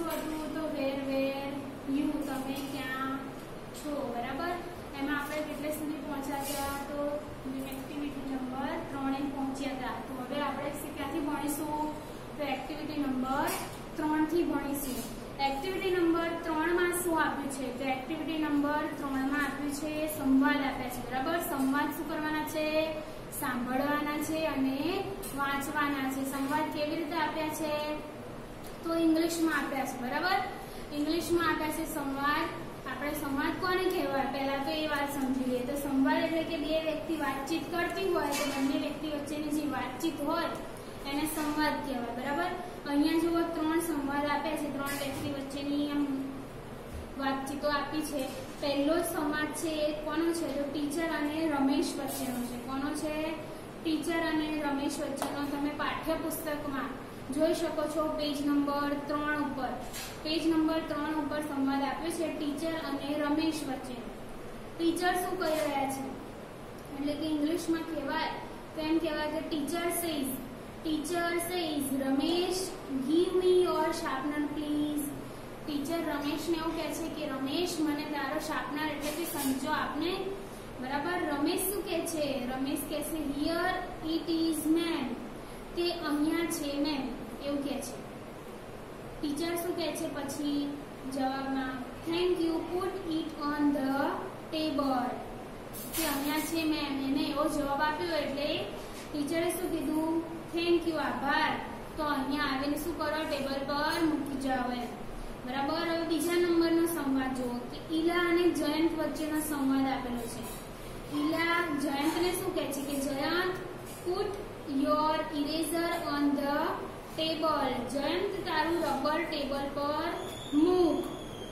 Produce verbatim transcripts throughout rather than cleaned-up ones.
હતું તો વેર વેર યુ, તમે ક્યાં છો, બરાબર. એમાં આપણે કેટલે સુધી પહોંચ્યા હતા તો એક્ટિવિટી નંબર ત્રણ પહોંચ્યા હતા. તો હવે આપણે ક્યાંથી ભણીશું તો એક્ટિવિટી નંબર ત્રણ થી ભણીશું. એક્ટિવિટી નંબર ત્રણ માં શું આપ્યું છે તો એક્ટિવિટી નંબર ત્રણ માં આપ્યું છે સંવાદ આપ્યા છે, બરાબર. સંવાદ શું કરવાના છે, સાંભળવાના છે અને વાંચવાના છે. સંવાદ કેવી રીતે આપ્યા છે તો ઇંગ્લિશમાં આપ્યા છે, બરાબર. ઇંગ્લિશમાં આપ્યા છે સંવાદ. આપણે સંવાદ કોને કહેવાય પહેલા તો એ વાત સમજી લઈએ. તો સંવાદ એટલે કે બે વ્યક્તિ વાતચીત કરતી હોય તો બંને વ્યક્તિ વચ્ચેની જે વાતચીત હોય એને સંવાદ કહેવાય, બરાબર. અહીંયા જુઓ ત્રણ સંવાદ આપ્યા છે, ત્રણ વ્યક્તિ વચ્ચેની આમ વાતચીતો આપી છે. પહેલો જ સંવાદ છે એ કોનો છે તો ટીચર અને રમેશ વચ્ચેનો છે. કોનો છે, ટીચર અને રમેશ વચ્ચેનો. તમે પાઠ્યપુસ્તકમાં જોઈ શકો છો પેજ નંબર ત્રણ ઉપર પેજ નંબર ત્રણ ઉપર સંવાદ આપ્યો છે ટીચર અને રમેશ વચ્ચે. ટીચર શું કહી રહ્યા છે એટલે કે ઇંગ્લિશમાં કહેવાય તો એમ કહેવાય કે teacher says teacher says Ramesh give me your sharpener please. Teacher રમેશને એવું કહે છે કે રમેશ મને તારો શાર્પનર એટલે કે સંચો આપને, બરાબર. રમેશ શું કહે છે, રમેશ કહે છે હિયર ઇટ ઇઝ મેમ, તે અહીંયા છે મેમ, એવું કહે છે. ટીચર શું કહે છે પછી જવાબમાં thank you put it on the table, કે અહીંયા છે મેમ. એને એવો જવાબ આપ્યો એટલે ટીચરે શું કીધું થેન્ક યુ, આભાર. તો અહીંયા આવીને શું કરો ટેબલ પર મૂકી જાઓ એમ, બરાબર. હવે બીજા નંબરનો સંવાદ જુઓ કે ઈલા અને જયંત વચ્ચેનો સંવાદ આપેલો છે. ઈલા જયંતને શું કહે છે કે Jayant put your eraser on the table, Jayant તારું રબર ટેબલ પર મૂક.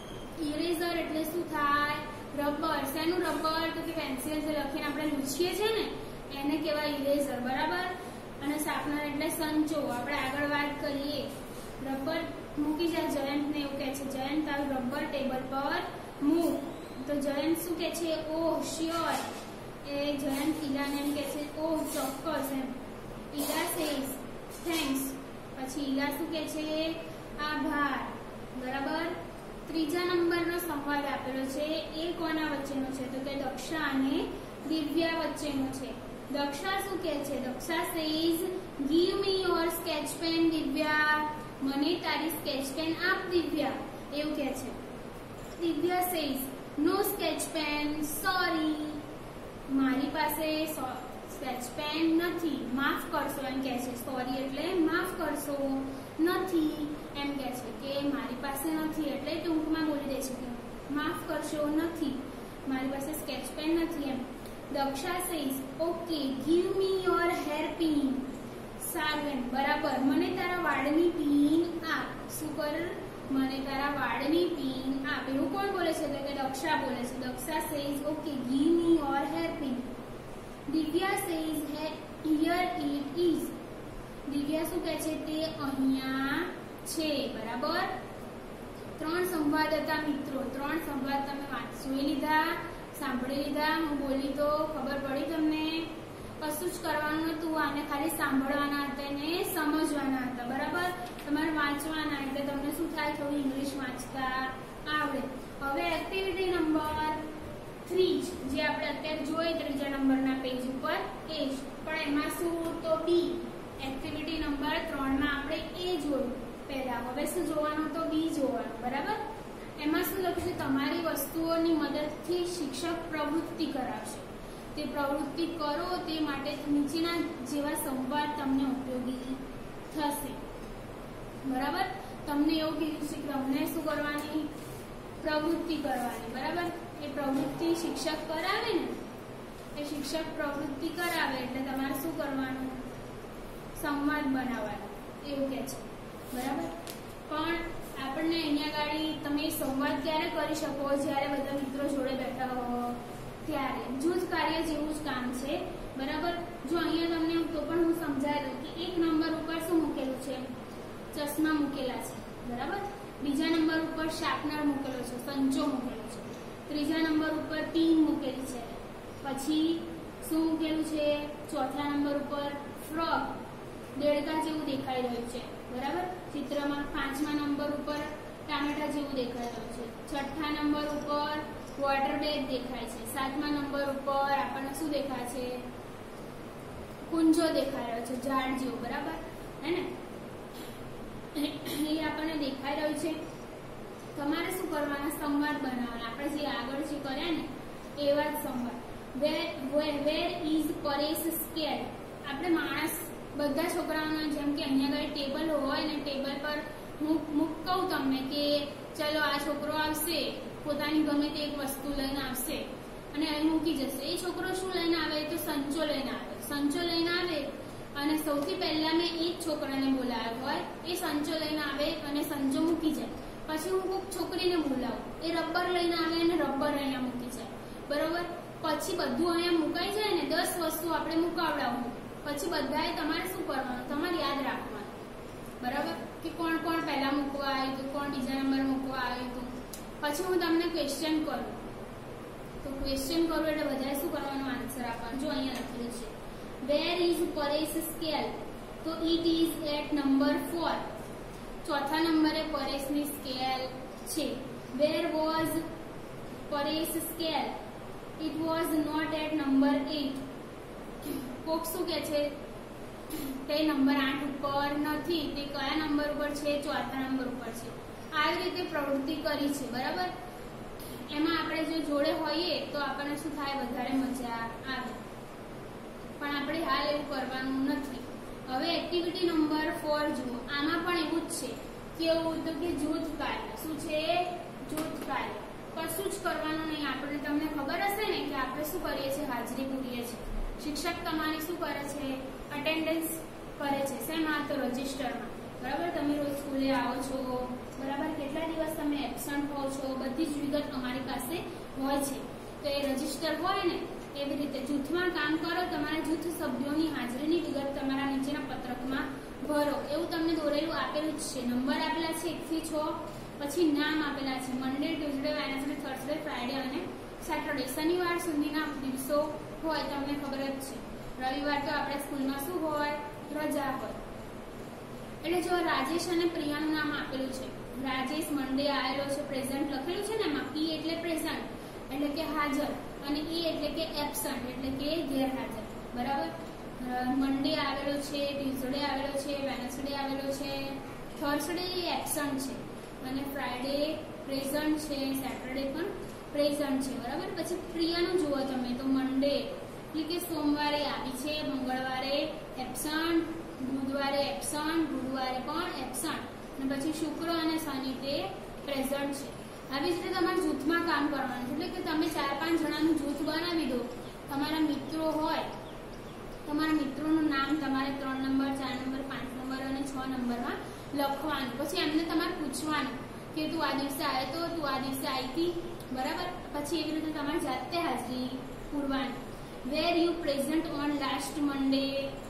ઇરેઝર એટલે શું થાય રબર. શેનું રબર તો કે પેન્સિલ જે લખીને આપણે લૂછીએ છીએ ને એને કહેવાય ઇરેઝર, બરાબર. અને શાર્પનર એટલે સંચો. આપણે આગળ વાત કરીએ રબર મૂકી જાય જયંતને એવું કહે છે જયંત તારું રબર ટેબલ પર મૂક. તો જયંત શું કહે છે ઓહ શ્યોર. એ જયંત ઈલાને એમ કહે છે ઓહ ચોક્કસ એમ. Ila says thanks. પછી ઈલા શું કહે છે આભાર, બરાબર. ત્રીજા નંબરનો સંવાદ આપેલો છે એ કોના વચ્ચેનો છે તો કે દક્ષા અને દિવ્યા વચ્ચેનો છે. દક્ષા શું કહે છે, Daksha says give me your sketch pen Divya, મને તારી સ્કેચ પેન આપ દિવ્યા, એવું કહે છે. Divya says no sketch pen sorry, મારી પાસે સ્કેચ પેન નથી, માફ કરશો એમ કહે છે. સોરી એટલે માફ કરશો, નથી એમ કહે છે કે મારી પાસે નથી એટલે ટૂંકમાં બોલી દે છે કે માફ કરશો નથી, મારી પાસે સ્કેચ પેન નથી એમ. Daksha says okay give me your hair pin, સારું એમ, બરાબર. મને તારા વાળની પિન આપ. શું કર મને તારા વાળની પિન આપ. એવું કોણ બોલે છે તો કે દક્ષા બોલે છે. Daksha says okay give me your hair pin. Divya says here it is, Divya શું કહે છે તે અહીંયા છે, બરાબર. ત્રણ સંવાદ હતા મિત્રો. ત્રણ સંવાદ તમે વાંચી લીધા, સાંભળી લીધા. હું બોલી તો ખબર પડી તમને. કશું જ કરવાનું નતું, આને ખાલી સાંભળવાના હતા ને સમજવાના હતા, બરાબર. તમારે વાંચવાના એટલે તમને શું થાય થોડું ઇંગ્લિશ વાંચતા આવડે. હવે એક્ટિવિટી નંબર થ્રી જે આપણે અત્યારે જોઈએ ત્રીજા નંબરના પેજ ઉપર એ જ, પણ એમાં શું તો બી. એક્ટિવિટી નંબર ત્રણ માં આપણે એ જોયું પહેલા, હવે શું જોવાનું તો બી જોવાનું, બરાબર. એમાં શું લખ્યું છે તમારી વસ્તુઓની મદદથી શિક્ષક પ્રવૃત્તિ કરાવશે. તે પ્રવૃત્તિ કરો તે માટે નીચેના જેવા સંવાદ તમને ઉપયોગી થશે, બરાબર. તમને એવું કીધું છે કે તમને શું કરવાની પ્રવૃત્તિ કરવાની, બરાબર. એ પ્રવૃત્તિ શિક્ષક કરાવે ને એ શિક્ષક પ્રવૃત્તિ કરાવે એટલે તમારે શું કરવાનું સંવાદ બનાવવાનો એવું કે છે, બરાબર. પણ આપણને અહીંયા ગાડી તમે સંવાદ ક્યારે કરી શકો જ્યારે બધા મિત્રો જોડે બેઠા હો ત્યારે. જૂથ કાર્ય જેવું જ કામ છે, બરાબર. જો અહીંયા તમને તો પણ હું સમજાવી દઉં કે એક નંબર ઉપર શું મૂકેલું છે ચશ્મા મૂકેલા છે, બરાબર. બીજા નંબર ઉપર શાર્પનર મૂકેલો છે, સંચો મૂકેલો છે. ત્રીજા નંબર ઉપર પિન મૂકેલી છે. પછી શું મૂકેલું છે ચોથા નંબર ઉપર ફ્રોક દેડકા જેવું દેખાઈ રહ્યું છે, બરાબર. ચિત્રમાં પાંચમા નંબર ઉપર ટામેટા જેવું દેખાઈ રહ્યું છે. છઠ્ઠા નંબર ઉપર વોટર બેગ દેખાય છે. સાતમા નંબર ઉપર આપણને શું દેખાય છે? કુંજો દેખાઈ રહ્યો છે, ઝાડ જેવું, બરાબર હે ને? એ આપણને દેખાઈ રહ્યું છે. તમારે શું કરવાના? સંવાદ બનાવવાના. આપણે જે આગળ જે કર્યા ને એવા જ સંવાદ. Where where is Paresh scale? આપણે માણસ બધા છોકરાઓને જેમ કે અહીંયા આગળ ટેબલ હોય ને, ટેબલ પર હું હું કહું તમને કે ચલો આ છોકરો આવશે, પોતાની ગમે તે એક વસ્તુ લઈને આવશે અને અહીં મૂકી જશે. એ છોકરો શું લઈને આવે? તો સંચો લઈને આવે. સંચો લઈને આવે અને સૌથી પહેલા મેં એ જ છોકરાને બોલાવ્યો હોય, એ સંચો લઈને આવે અને સંચો મૂકી જાય. પછી હું કોઈક છોકરીને બોલાવું, એ રબર લઈને આવે અને રબર અહીંયા મૂકી જાય, બરોબર? પછી બધું અહીંયા મુકાઈ જાય ને, દસ વસ્તુ આપણે મુકાવડાવું. પછી બધાએ તમારે શું કરવાનું? તમારે યાદ રાખવાનું, બરાબર? કે કોણ કોણ પહેલા મૂકવા આવ્યું હતું, કોણ બીજા નંબર મૂકવા આવ્યું હતું. પછી હું તમને ક્વેશ્ચન કરું, તો ક્વેશ્ચન કરું એટલે બધાએ શું કરવાનું? આન્સર આપવાનું. જો અહીંયા લખેલું છે વેર ઇઝ પરેશ સ્કેલ? તો it is at number four. ચોથા નંબરે પરેશની સ્કેલ છે. Where was Paresh scale? It was not at number eight. કોક શું કે છે? તે નંબર આઠ ઉપર નથી. તે કયા નંબર ઉપર છે? ચોથા નંબર ઉપર છે. આવી રીતે પ્રવૃત્તિ કરી છે, બરાબર? એમાં આપણે જો જોડે હોઈએ તો આપણને શું થાય? વધારે મજા આવે. પણ આપણે હાલ એવું કરવાનું નથી. હવે એક્ટિવિટી નંબર ફોર જુઓ. આમાં પણ એવું જ છે. કેવું? તો કે જૂથ કાર્ય. શું છે? જૂથ કાર્ય. કશું જ કરવાનું નહીં. આપણે તમને ખબર હશે ને કે આપણે શું કરીએ છીએ? હાજરી પૂરીએ છીએ. શિક્ષક તમારી શું કરે છે? અટેન્ડન્સ કરે છે. શેમાં? તો રજિસ્ટરમાં, બરાબર? તમે રોજ સ્કૂલે આવો છો, બરાબર? કેટલા દિવસ તમે એબસન્ટ હો છો, બધી જ વિગત અમારી પાસે હોય છે. તો એ રજિસ્ટર હોય ને, એવી રીતે જૂથમાં કામ કરો. તમારા જૂથ સભ્યોની હાજરીની વિગત તમારા નીચેના પત્રકમાં ભરો. એવું તમને દોરેલું આપેલું જ છે. નંબર આપેલા છે એક થી છ. પછી નામ આપેલા છે Monday, Tuesday, Wednesday, Thursday, Friday અને સેટરડે. શનિવાર સુધીના દિવસો હોય, તમને ખબર જ છે. રવિવાર તો આપણે સ્કૂલમાં શું હોય? રજા હોય. એટલે જો રાજેશ અને પ્રિયાનું નામ આપેલું છે. રાજેશ મંડે આવેલો છે, પ્રેઝન્ટ લખેલું છે ને એમાં. પી એટલે પ્રેઝન્ટ એટલે કે હાજર, અને ઈ એટલે કે એબસન્ટ એટલે કે ગેરહાજર, બરાબર? મંડે આવેલો છે, ટ્યુઝડે આવેલો છે, વેનસડે આવેલો છે, થર્સડે એબસન્ટ છે, અને ફ્રાઈડે પ્રેઝન્ટ છે, સેટરડે પણ પ્રેઝન્ટ છે, બરાબર? પછી પ્રિયાનું જુઓ તમે તો મંડે એટલે કે સોમવારે આવી છે, મંગળવારે એબસન્ટ, બુધવારે એબસન્ટ, ગુરુવારે પણ એબસન્ટ, અને પછી શુક્ર અને શનિ તે પ્રેઝન્ટ છે. આવી જ રીતે તમારે જૂથમાં કામ કરવાનું છે. એટલે કે તમે ચાર પાંચ જણાનું જૂથ બનાવી દો. તમારા મિત્રો હોય, તમારા મિત્રોનું નામ તમારે ત્રણ નંબર, ચાર નંબર, પાંચ નંબર અને છ નંબરમાં લખવાનું. પછી એમને તમારે પૂછવાનું કે તું આ દિવસે આવ્યો તો, તું આ દિવસે આવી હતી, બરાબર? પછી એવી રીતે તમારે જાતે હાજરી પૂરવાની. Were you present on last Monday?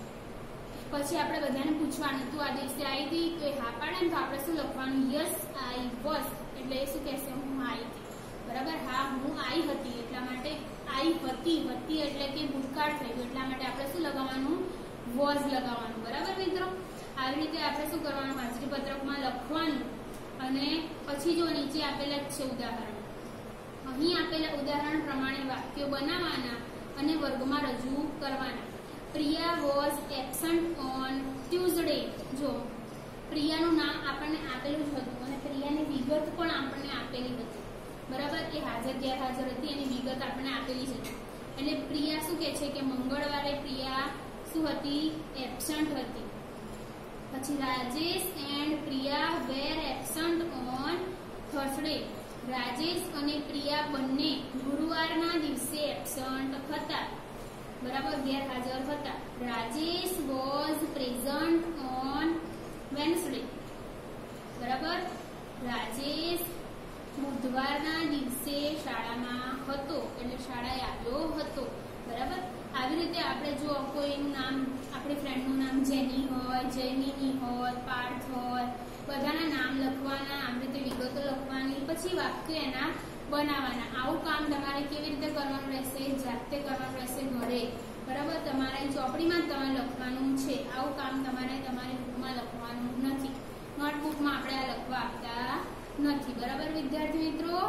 પછી આપણે બધાને પૂછવાનું તું આ દિવસે આવી હતી, તો હા પાડે ને તો આપણે શું લખવાનું? Yes I was. એટલે એ શું કહેશે? હું આવી હતી, બરાબર? હા હું આવી હતી. એટલા માટે આવી હતી, હતી એટલે કે ભૂતકાળ થઈ ગયું, એટલા માટે આપણે શું લગાવવાનું? વોઝ લગાવવાનું, બરાબર મિત્રો? આવી રીતે આપણે શું કરવાનું? હાજરી પત્રકમાં લખવાનું. અને પછી જો નીચે આપેલા જ છે ઉદાહરણ, અહીં આપેલા ઉદાહરણ પ્રમાણે વાક્યો બનાવવાના અને વર્ગમાં રજૂ કરવાના. Priya was absent on Tuesday. જો પ્રિયાનું નામ આપણને આપેલું જ હતું અને પ્રિયાની વિગત પણ આપણને આપેલી હતી, બરાબર? કે હાજર ગેરહાજર હતી એની વિગત આપણને આપેલી જ હતી. એટલે પ્રિયા શું કે છે કે મંગળવારે પ્રિયા શું હતી? એબસન્ટ હતી. પછી Rajesh and Priya were absent on Thursday. Rajesh અને પ્રિયા બંને ગુરુવારના દિવસે એબસન્ટ હતા, બરાબર? ગેરહાજર હતા. Rajesh was present on Wednesday, બરાબર? રાજેશ બુધવારના દિવસે શાળામાં હતો, એટલે શાળાએ આવ્યો હતો, બરાબર? આવી રીતે આપણે જો કોઈનું નામ, આપણી ફ્રેન્ડનું નામ જેની હોય, જયમિની હોય, પાર્થ હોય, બધાના નામ લખવાના, આવી રીતે વિગતો લખવાની, પછી વાક્ય એના બનાવવાના. આવું કામ તમારે કેવી રીતે કરવાનું રહેશે? જાતે કરવાનું રહેશે ઘરે, બરાબર? તમારા ચોપડીમાં જ તમારે લખવાનું છે. આવું કામ તમારે તમારી બુકમાં લખવાનું નથી. નોટબુકમાં આપણે આ લખવા આપતા નથી. બરાબર વિદ્યાર્થી મિત્રો?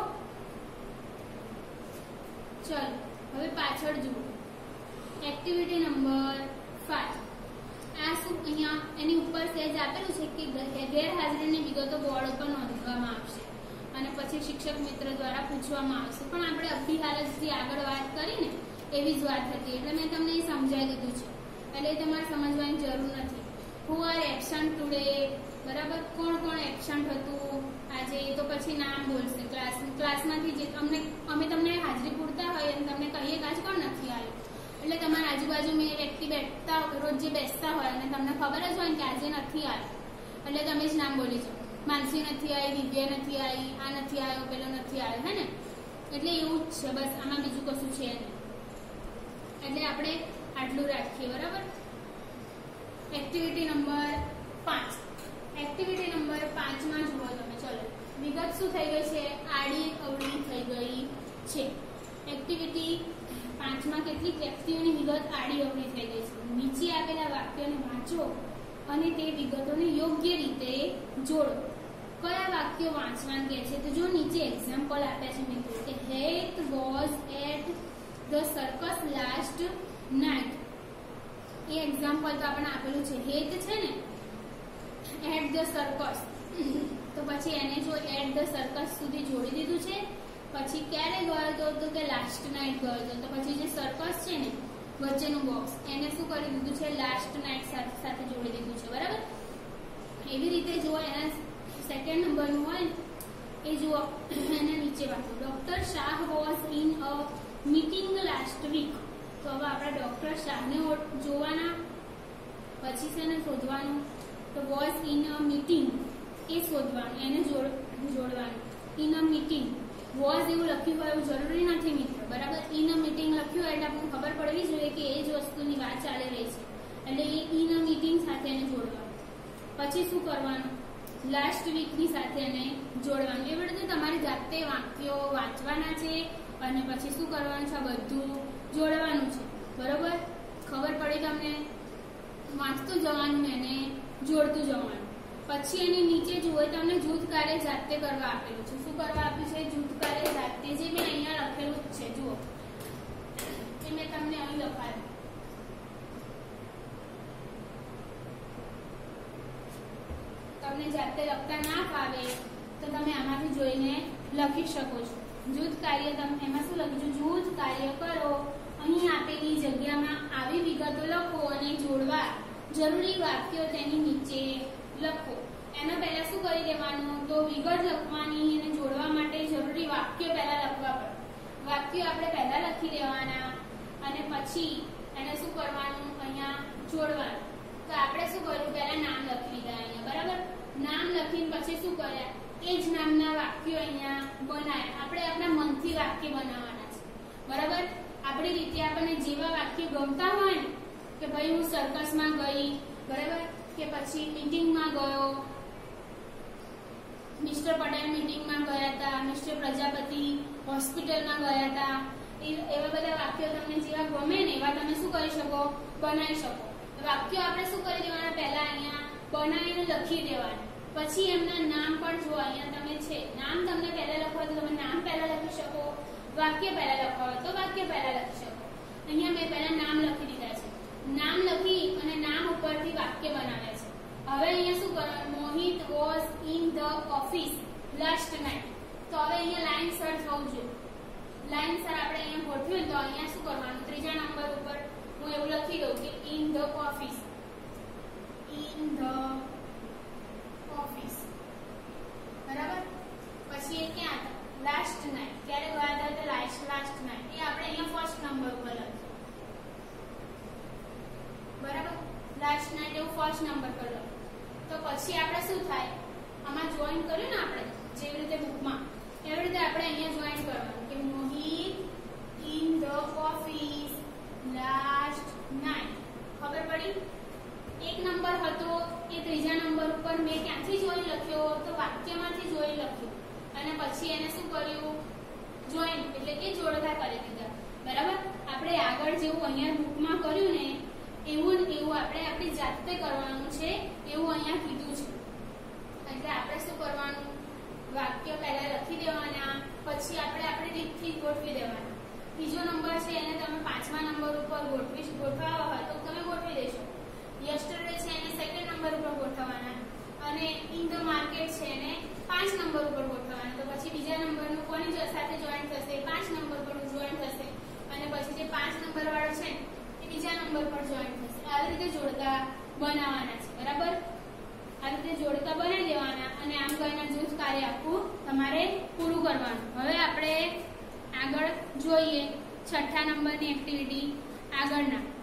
ચલો હવે પાછળ જુઓ. એક્ટિવિટી નંબર પાંચ. આ શું અહીંયા એની ઉપર સેજ આપેલું છે કે ગેરહાજરીની વિગતો બોર્ડ ઉપર નોંધવામાં આવશે અને પછી શિક્ષક મિત્ર દ્વારા પૂછવામાં આવશે. પણ આપણે અભી હાલત જે આગળ વાત કરીને એવી જ વાત હતી એટલે મેં તમને એ સમજાવી દીધું છે એટલે તમારે સમજવાની જરૂર નથી. હુ આર એબસન્ટ ટુડે, બરાબર? કોણ કોણ એબસન્ટ હતું આજે, તો પછી નામ બોલશે. ક્લાસ ક્લાસમાંથી જે અમને અમે તમને હાજરી પૂરતા હોય અને તમને કહીએ કે આજે કોણ નથી આવ્યું એટલે તમારા આજુબાજુ મેં વ્યક્તિ બેઠતા રોજ જે બેસતા હોય અને તમને ખબર જ હોય કે આજે નથી આવ્યો એટલે તમે જ નામ બોલી જાઓ. માનસી નથી આવી, દિવ્યા નથી આવી, આ નથી આવ્યો, પેલો નથી આવ્યો, હે ને? એટલે એવું જ છે બસ, આમાં બીજું કશું છે નહીં. એટલે આપણે આટલું રાખીએ. બરાબર? એક્ટિવિટી નંબર પાંચ. એક્ટિવિટી નંબર પાંચમાં જુઓ તમે. ચલો વિગત શું થઈ ગઈ છે? આડી અવળી થઈ ગઈ છે. એક્ટિવિટી પાંચમાં કેટલીક વ્યક્તિઓની વિગત આડી અવળી થઈ ગઈ છે. નીચે આપેલા વાક્યોને વાંચો અને તે વિગતોને યોગ્ય રીતે જોડો. કયા વાક્યો વાંચવાનું કહે છે? તો જો નીચે એક્ઝામ્પલ આપ્યા છે મિત્રો કે Het was at the circus last night. એ એક્ઝામ્પલ તો આપણે આપેલું છે. હેત છે ને એટ ધ સર્કસ, તો પછી એને જો એટ ધ સર્કસ સુધી જોડી દીધું છે. પછી ક્યારે ગયો હતો? તો કે લાસ્ટ નાઇટ ગયો હતો. તો પછી જે સર્કસ છે ને વચ્ચેનું બોક્સ એને શું કરી દીધું છે? લાસ્ટ નાઇટ સાથે સાથે જોડી દીધું છે. બરાબર? એવી રીતે જો એના સેકન્ડ નંબરનું હોય એ જુઓ, એના નીચે વાંચો. Doctor Shah was in a meeting last week. તો હવે આપણે ડોક્ટર શાહને જોવાના, પછી છે ને શોધવાનું. તો વોઝ ઇન અ મીટિંગ એ શોધવાનું, એને જોડ જોડવાનું. ઇન અ મીટિંગ વોઝ એવું લખ્યું હોય એવું જરૂરી નથી મિત્રો. બરાબર? ઇન અ મીટિંગ લખ્યું હોય એટલે આપણને ખબર પડવી જોઈએ કે એ જ વસ્તુની વાત ચાલી રહી છે એટલે એ ઇન અ મીટિંગ સાથે એને જોડવાનું. પછી શું કરવાનું? લાસ્ટ વીકની સાથે એને જોડવાનું. એવી રીતે તમારી જાતે વાક્યો વાંચવાના છે અને પછી શું કરવાનું છે? આ બધું જોડવાનું છે. બરોબર? ખબર પડી તમને? વાંચતું જવાનું, એને જોડતું જવાનું. પછી એની નીચે જુઓ તમને જૂથ કાર્ય જાતે કરવા આપેલું છે. શું કરવા આપ્યું છે? જૂથ કાર્ય જાતે. જે મેં અહીંયા લખેલું જ છે જુઓ, એ મેં તમને અહીં લખાયું. તમને જાતે લખતા ના ફાવે તો તમે આમાંથી જોઈને લખી શકો છો. જૂથ કાર્ય તમે એમાં શું લખ્યું? જૂથ કાર્ય કરો. અહીં આપેલી જગ્યામાં આવી વિગતો લખો અને જોડવા જરૂરી વાક્યો તેની નીચે લખો. એના પહેલા શું કરી દેવાનું? તો વિગત લખવાની અને જોડવા માટે જરૂરી વાક્યો પહેલા લખવા પડે. વાક્યો આપણે પહેલા લખી દેવાના અને પછી એને શું કરવાનું? અહીંયા જોડવાનું. તો આપણે શું કર્યું? પહેલા નામ લખી દીધા અહીંયા. બરાબર? નામ લખીને પછી શું કર્યા? એ જ નામના વાક્યો અહીંયા બનાવ્યા. આપણે આપણા મનથી વાક્ય બનાવવાના છે. બરાબર? આપણી રીતે આપણને જેવા વાક્ય ગમતા હોય ને કે ભાઈ હું સર્કસમાં ગઈ, બરાબર, કે પછી મીટિંગમાં ગયો, મિસ્ટર પટેલ મીટિંગમાં ગયા હતા, મિસ્ટર પ્રજાપતિ હોસ્પિટલમાં ગયા હતા, એવા બધા વાક્યો તમને જેવા ગમે ને એવા તમે શું કરી શકો? બનાવી શકો. વાક્યો આપણે શું કરી દેવાના? પહેલા અહીંયા બનાવીને લખી દેવાના. પછી એમના નામ પણ જો અહીંયા તમે છે નામ તમને પહેલા લખવા તો તમે નામ પહેલા લખી શકો, વાક્ય પહેલા લખવા હોય તો વાક્ય પહેલા લખી શકો. અહીંયા મેં પહેલા નામ લખી દીધા છે. નામ લખી અને નામ ઉપરથી વાક્ય બનાવ્યા છે. હવે અહીંયા શું કરવાનું? Mohit was in the office last night. તો હવે અહીંયા લાઈન સર થવું જોઈએ. લાઈન સર આપણે અહીંયા ગોઠવ્યું તો અહીંયા શું કરવાનું? ત્રીજા નંબર ઉપર હું એવું લખી દઉં કે in the office. In the office. બરાબર? પછી એ ક્યાં હતા? Last night. ક્યારે ગયા હતા? તો લાસ્ટ લાસ્ટ નાઇટ. એ આપણે અહીંયા ફર્સ્ટ નંબર ઉપર લખ્યું. બરાબર? લાસ્ટ નાઇટ એવું ફર્સ્ટ નંબર પર લખ્યું. તો પછી આપણે શું થાય? આમાં જોઈન કર્યું ને આપણે જેવી રીતે બુકમાં, એવી રીતે આપણે અહીંયા જોઈન કરવાનું કે Mohit in the office last night. ખબર પડી? એક નંબર હતો એ ત્રીજા નંબર ઉપર મેં ક્યાંથી જોઈન લખ્યો? તો વાક્યમાંથી જોઈન લખ્યું અને પછી એને શું કર્યું? જોઈન એટલે કે જોડકા કરી દીધા. બરાબર? આપણે આગળ જેવું અહીંયા બુકમાં કર્યું ને એવું એવું આપણે આપણી જાતે કરવાનું છે એવું અહીંયા કીધું છે. એટલે આપણે શું કરવાનું? વાક્ય નંબર છે એને તમે પાંચમા નંબર ઉપર ગોઠવી ગોઠવવા હોય તો તમે ગોઠવી દેશો. યસ્ટરડે છે એને સેકન્ડ નંબર ઉપર ગોઠવવાના અને ઇન ધ માર્કેટ છે એને પાંચ નંબર ઉપર ગોઠવવાના. તો પછી બીજા નંબરનું કોની સાથે જોઈન્ટ થશે? પાંચ નંબર પર જોઈન્ટ થશે અને પછી જે પાંચ નંબર વાળો છે એ બીજા નંબર પર જોઈન્ટ થશે. આવી રીતે જોડકા બનાવવાના છે. બરાબર? આ રીતે જોડકા બનાવી દેવાના અને આમ કરીને જૂથ કાર્ય આખું તમારે પૂરું કરવાનું. હવે આપણે આગળ જોઈએ છઠ્ઠા નંબરની એક્ટિવિટી આગળના